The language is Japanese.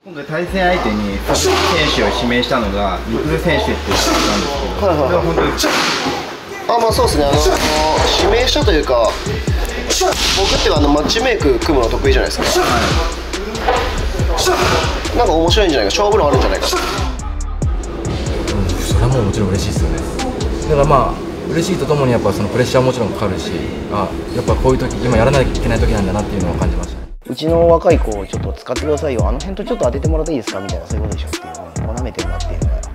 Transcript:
今回対戦相手に鈴木選手を指名したのが陸部選手って言ったんですけど、それは本当にまあそうですね、指名したというか、僕ってマッチメイク組むの得意じゃないですか、なんか面白いんじゃないか、勝負論あるんじゃないか、 それはもうもちろん嬉しいですよね。だからまあ嬉しいとともにやっぱそのプレッシャーももちろんかかるし、やっぱこういう時今やらなきゃいけない時なんだなっていうのを感じました。 うちの若い子をちょっと使ってくださいよ、あの辺とちょっと当ててもらっていいですかみたいな、そういうことでしょっていうのを舐めてるなっていうのが